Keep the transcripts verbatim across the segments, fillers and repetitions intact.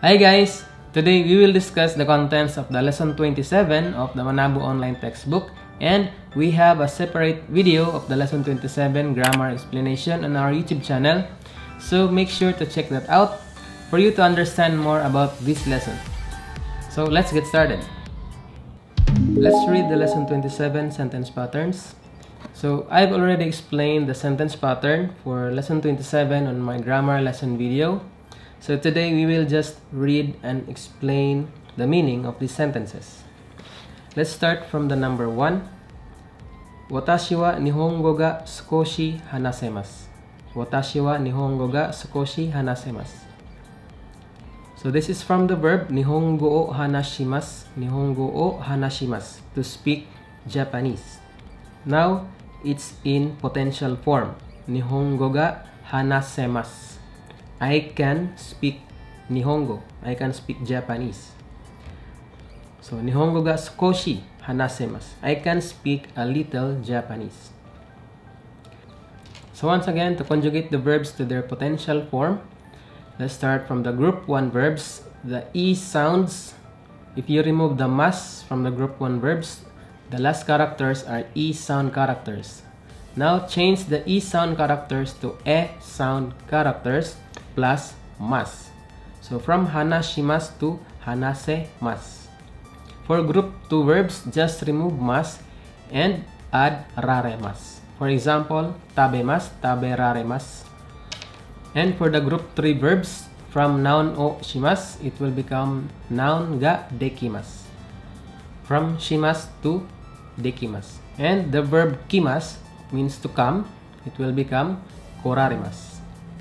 Hi guys! Today we will discuss the contents of the lesson twenty-seven of the Manabo online textbook, and we have a separate video of the lesson twenty-seven grammar explanation on our YouTube channel, so make sure to check that out for you to understand more about this lesson. So let's get started. Let's read the lesson twenty-seven sentence patterns. So I've already explained the sentence pattern for lesson twenty-seven on my grammar lesson video. So today we will just read and explain the meaning of these sentences. Let's start from the number one. Watashi wa nihongo ga sukoshi hanasemasu. Watashi wa nihongo ga sukoshi hanasemasu. So this is from the verb nihongo o hanashimasu. Nihongo o hanashimasu, to speak Japanese. Now it's in potential form. Nihongo ga hanasemasu. I can speak Nihongo. I can speak Japanese. So, Nihongo ga sukoshi hanasemasu. I can speak a little Japanese. So, once again, to conjugate the verbs to their potential form, let's start from the group one verbs. The E sounds, if you remove the mas from the group one verbs, the last characters are E sound characters. Now, change the E sound characters to E sound characters plus mas. So from hanashimasu to hanasemasu. For group two verbs, just remove mas and add raremasu. For example, tabemasu, taberaremasu. And for the group three verbs, from noun o shimasu, it will become noun ga dekimasu. From shimasu to dekimasu. And the verb kimasu means to come, it will become koraremasu.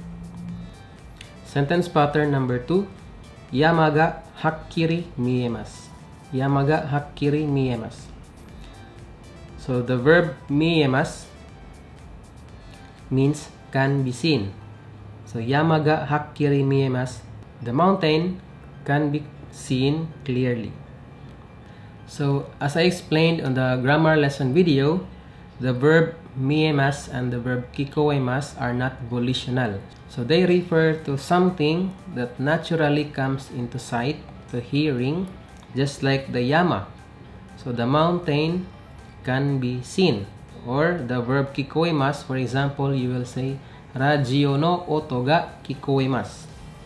Sentence pattern number two. Yama ga hakkiri miemasu. Yama ga hakkiri miemasu. So the verb miemasu means can be seen. So yama ga hakkiri miemasu. The mountain can be seen clearly. So as I explained on the grammar lesson video, the verb miemasu and the verb kikoemasu are not volitional. So they refer to something that naturally comes into sight, to hearing, just like the yama. So the mountain can be seen. Or the verb kikoemasu, for example, you will say radio no oto ga kikoemasu.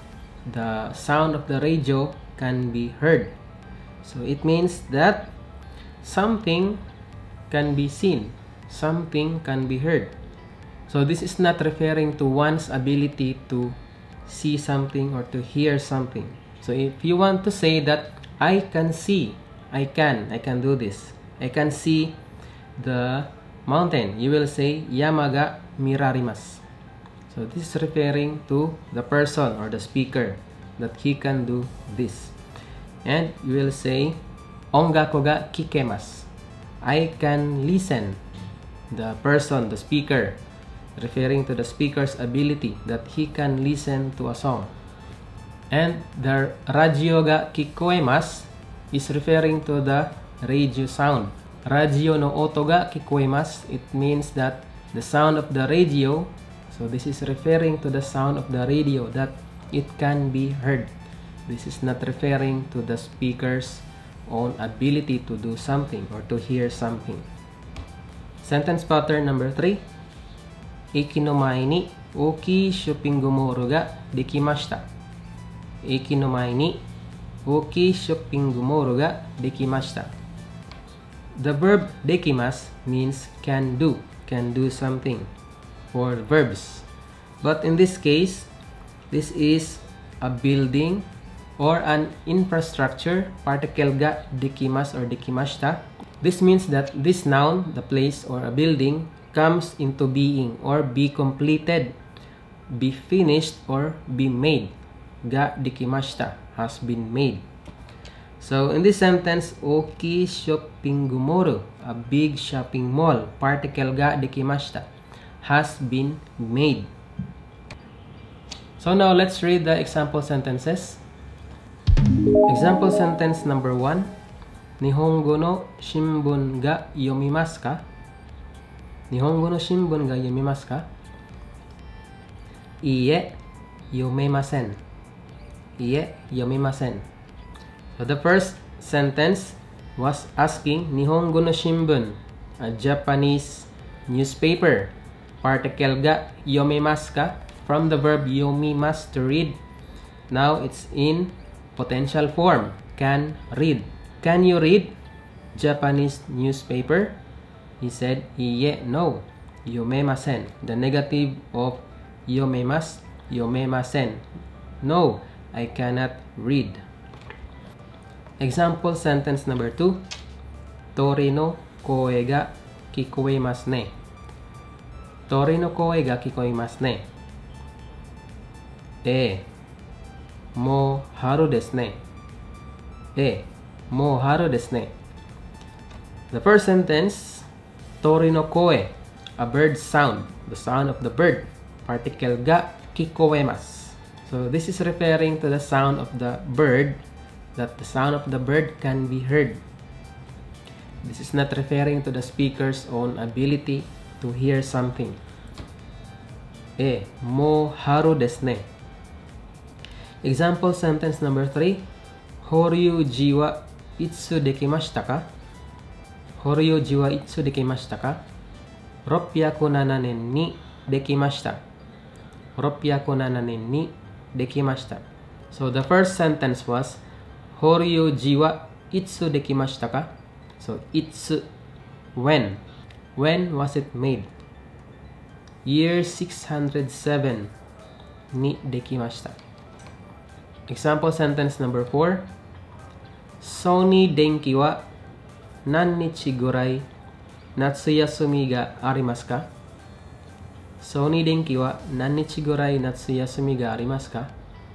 The sound of the radio can be heard. So it means that something can be seen, something can be heard. So this is not referring to one's ability to see something or to hear something. So if you want to say that I can see, I can, I can do this, I can see the mountain, you will say yama ga mirarimasu. So this is referring to the person or the speaker, that he can do this. And you will say ongaku ga kikemasu. I can listen. The person, the speaker, referring to the speaker's ability that he can listen to a song. And the radio ga kikoemasu is referring to the radio sound. Radio no oto ga kikoemasu, it means that the sound of the radio, so this is referring to the sound of the radio, that it can be heard. This is not referring to the speaker's own ability to do something or to hear something. Sentence pattern number three. Eki no mae ni ookii shopping mall ga dekimashita. Eki no mae ni ookii shopping mall ga dekimashita. The verb dekimasu means can do, can do something, for verbs. But in this case, this is a building or an infrastructure, particle ga dekimasu or dekimashita. This means that this noun, the place or a building, comes into being or be completed, be finished or be made. Ga dekimashita, has been made. So in this sentence, ookii shopping mall, a big shopping mall, particle ga dekimashita, has been made. So now let's read the example sentences. Example sentence number one. Nihongo no shimbun ga yomimasu ka? Nihongo no shimbun ga yomimasu ka? Iie, yomemasen. Ie yomimasen. So the first sentence was asking Nihongo no Shimbun, a Japanese newspaper. Particle ga yomimasu ka? From the verb yomimasu, to read. Now it's in potential form. Can read. Can you read Japanese newspaper? He said, Ie, no. Yomemasen. The negative of yomemasu, yomemasen. No, I cannot read. Example sentence number two. Tori no koe ga kikoemasu ne. Tori no koe ga kikoemasu ne. E. Mo haru desu ne. E. Mo haru desu ne. The first sentence, tori no koe, a bird sound, the sound of the bird. Particle ga kikoemasu. So this is referring to the sound of the bird, that the sound of the bird can be heard. This is not referring to the speaker's own ability to hear something. E. Mo haru desu ne. Example sentence number three. Horyuji wa itsu dekimashita ka? Horyuji wa itsu dekimashita ka?ろっぴゃくななねんにできました。ろっぴゃくななねんにできました。So the first sentence was Horyuji wa itsu dekimashita ka? So itsu, when? When was it made? Year six hundred seven ni dekimashita. Example sentence number four. Sony denki wa nannichi gurai natsuyasumi ga arimasu ka? Sony denki wa nannichi gurai natsuyasumi ga arimasu ka?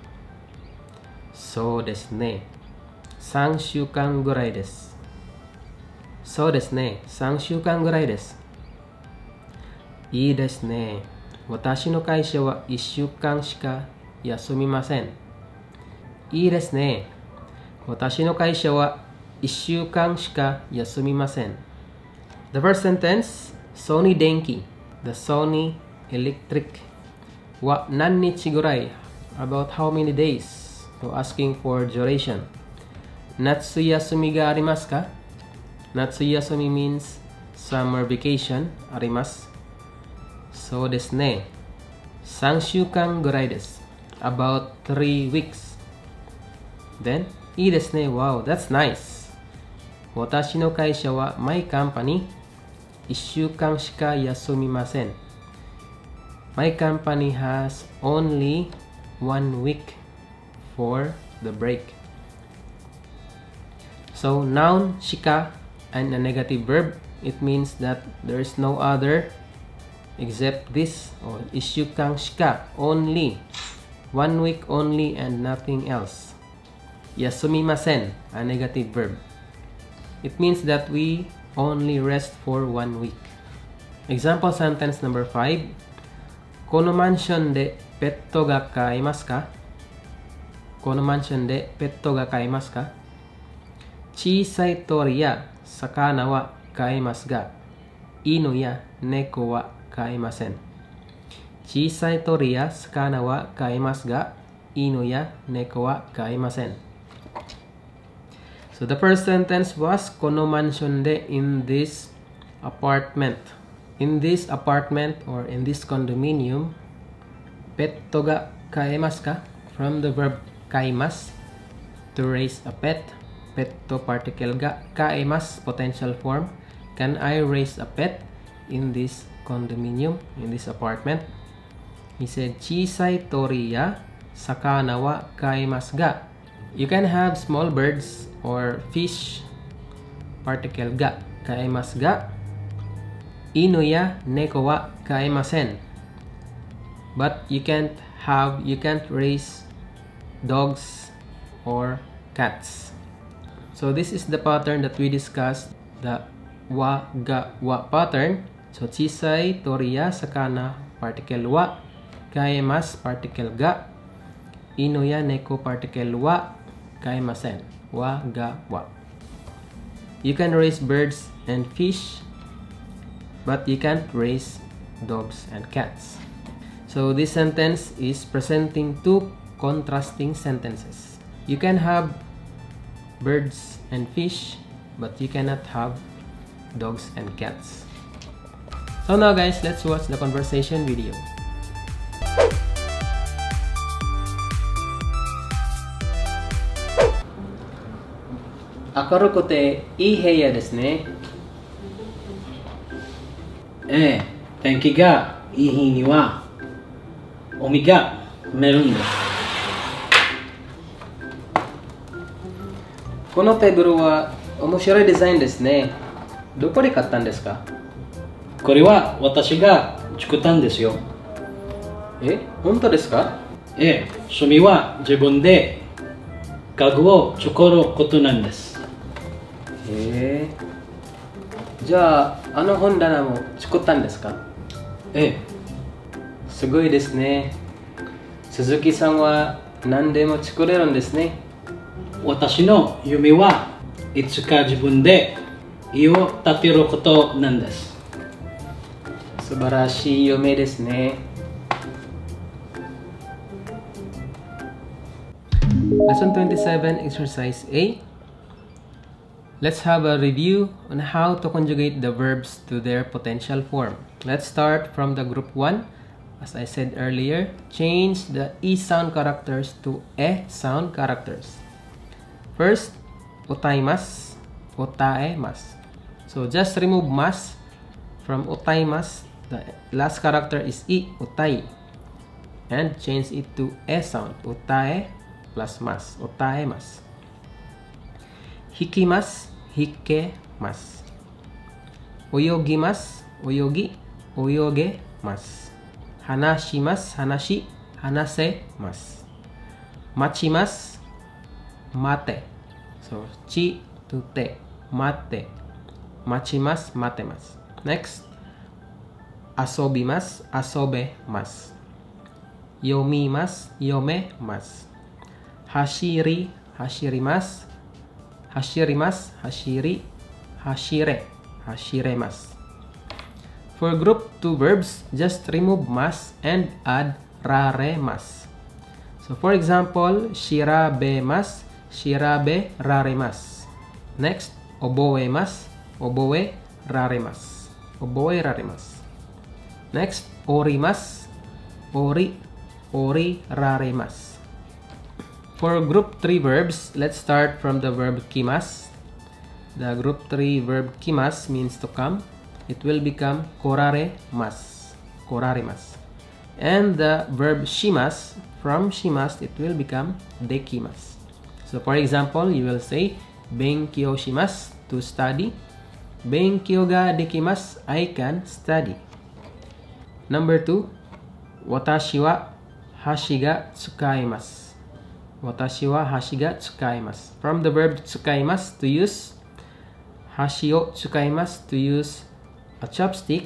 So desu ne. saんしゅうかんぐらいです。そうですね。さんしゅうかんぐらいです。いいですね。私の会社はいっしゅうかんしか休みません。いいですね。私の会社はいっしゅうかんしか休みません。The first sentence, Sony Denki, the Sony Electric, wa nannichi gurai, about how many days? So asking for duration. Natsuyasumi ga arimasu ka? Natsuyasumi means summer vacation, arimasu. So desu ne. さんしゅうかんぐらいです。About three weeks. Then, いいですね。Wow, that's nice. 私の会社は my company いっしゅうかんしか休みません。My company has only one week for the break. So noun shika and a negative verb, it means that there is no other except this, or いっしゅうかんしか only, one week only and nothing else. Yasumimasen, a negative verb. It means that we only rest for one week. Example sentence number five. このマンションでペットが飼えますか? このマンションでペットが飼えますか? 小さい鳥や魚は飼えますが、犬や猫は飼えません。小さい鳥や魚は飼えますが、犬や猫は飼えません。So the first sentence was このマンションで in this apartment. In this apartment or in this condominium, ペットが飼えますか? From the verb 飼います to raise a pet. ペット particle が飼えます potential form. Can I raise a pet in this condominium, in this apartment? He said 小さい鳥や魚は飼えますが. You can have small birds or fish, particle が飼えますが、犬や猫は飼えません。But you can't have, you can't raise dogs or cats. So this is the pattern that we discussed, the wa ga wa pattern. So 小さい鳥や魚 particle は、飼えます particle が、犬や猫 particle は、飼えません wa ga wa. You can raise birds and fish, but you can't raise dogs and cats. So this sentence is presenting two contrasting sentences. You can have birds and fish, but you cannot have dogs and cats. So now guys, let's watch the conversation video. Akaru kote ii heiya desu ne. Eh, tenki ga ii日には海が見えるんです。 このテーブルは面白いデザインですね。どこで買ったんですか？ これは私が作ったんですよ。 え、本当ですか？ ええ、趣味は自分で家具を作ることなんです。 へえ。じゃあ、あの本棚も作ったんですか？ ええ。 すごいですね。鈴木さんは何でも作れるんですね。 私の夢はいつか自分で家を建てることなんです。 素晴らしい夢ですね。Lesson twenty-seven, Exercise A. Let's have a review on how to conjugate the verbs to their potential form. Let's start from the group one. As I said earlier, change the E sound characters to E sound characters. First, otaimasu, otaemasu. So just remove mas from otaimasu. The last character is I, otai. And change it to E sound, otae plus mas, otaemasu. Hikimasu, hikemasu. Oyogimasu, oyogi, oyogemasu. Hanashimasu, hanashi, hanasemasu. Machimasu, mate. So chi to te, mate. Machimasu, matemasu. Next, asobimasu, asobemasu. Yomimasu, yomemasu. Hashiri, hashirimasu. Hashirimasu, hashiri, hashire, hashiremasu. For group two verbs, just remove mas and add raremas. So for example, shirabemas, shirabe raremas. Next, oboemas, oboe raremas. Oboe raremas. Next, orimas, ori, ori raremas. For group three verbs, let's start from the verb kimas. The group three verb kimas means to come. It will become korare mas, korare mas. And the verb shimas, from shimas, it will become dekimas. So for example, you will say benkyou shimasu, to study. Benkyou ga dekimasu, I can study. Number two, watashi wa hashi ga tsukaimasu. Watashi wa hashi ga tsukaimasu. From the verb tsukaimasu, to use. Hashi o tsukaimasu, to use a chopstick.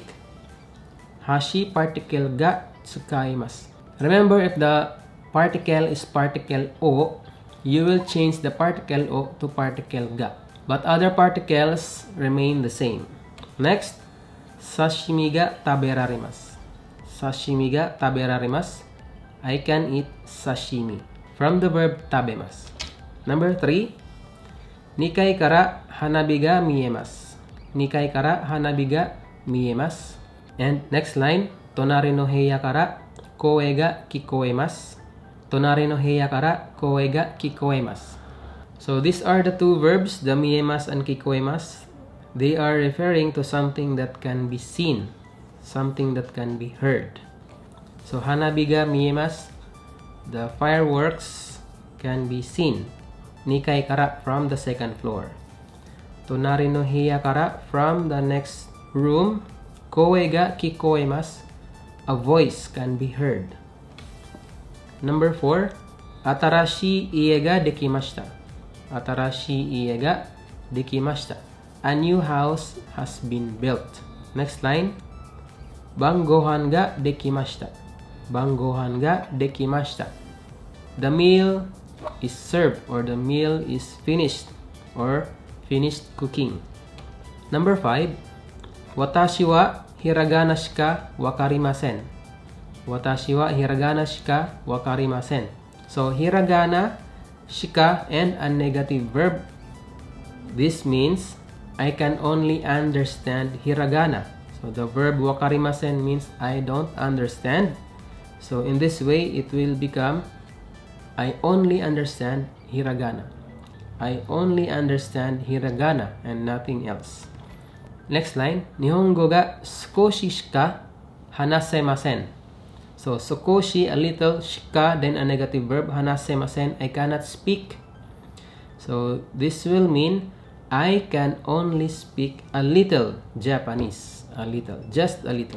Hashi particle ga tsukaimasu. Remember, if the particle is particle o, you will change the particle o to particle ga. But other particles remain the same. Next, sashimi ga taberarimasu. Sashimi ga taberarimasu. I can eat sashimi. From the verb tabemasu. Number three, nikai kara hanabi ga miemasu. Nikai kara hanabi ga miemasu. And next line, tonari no heya kara koe ga kikoemasu. Tonari no heya kara koe ga kikoemasu. So these are the two verbs, the miemasu and kikoemasu. They are referring to something that can be seen, something that can be heard. So hanabi ga miemasu, the fireworks can be seen. Nikai kara, from the second floor. Tonari no heya kara, from the next room. Koe ga kikoemasu, a voice can be heard. Number four, atarashi ie ga dekimashita. Atarashi ie ga dekimashita. A new house has been built. Next line, bangohan ga dekimashita. Bangohan ga dekimashita. The meal is served, or the meal is finished, or finished cooking. Number five, watashi wa hiragana shika wakarimasen. Watashi wa hiragana shika wakarimasen. So hiragana, shika, and a negative verb. This means I can only understand hiragana. So the verb wakarimasen means I don't understand. So in this way, it will become I only understand hiragana. I only understand hiragana and nothing else. Next line, Nihongo ga sukoshi shika hanasemasen. So sukoshi, a little, shika, then a negative verb, hanasemasen, I cannot speak. So this will mean I can only speak a little Japanese. A little, just a little.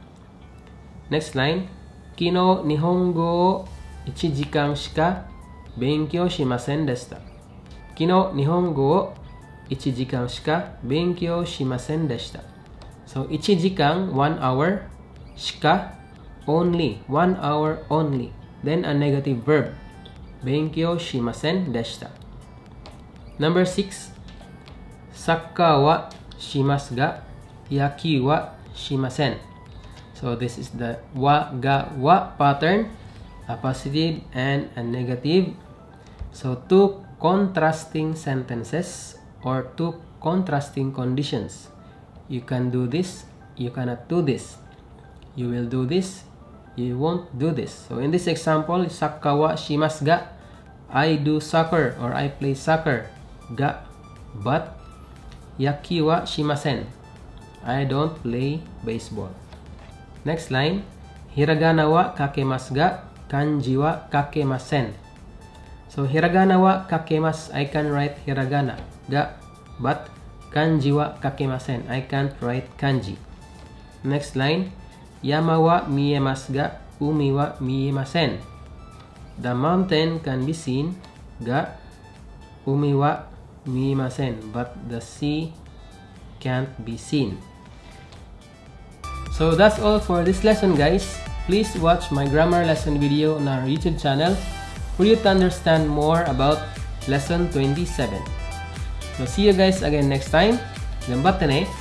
Next line, Kino Nihongo o ichi jikan shika benkyou shimasen deshita. Kino Nihongo o ichi jikan shika benkyou shimasen deshita. So ichi jikan, one hour, shika, only, one hour only. Then a negative verb, benkyou shimasen deshita. Number six, Sakka wa shimasu ga yakyuu wa shimasen. So this is the wa ga wa pattern, a positive and a negative. So two contrasting sentences or two contrasting conditions. You can do this, you cannot do this. You will do this, you won't do this. So in this example, sakka wa shimasu ga, I do soccer or I play soccer. Ga, but yakyuu wa shimasen, I don't play baseball. Next line, hiragana wa kakemasu ga kanji wa kakemasen. So hiragana wa kakemasu, I can write hiragana. Ga, but kanji wa kakemasen, I can't write kanji. Next line, yama wa miemasu ga umi wa miemasen. The mountain can be seen. Ga, umi wa miemasen, but the sea can't be seen. So that's all for this lesson, guys. Please watch my grammar lesson video on our YouTube channel for you to understand more about lesson twenty-seven. So see you guys again next time. Ganbatte ne!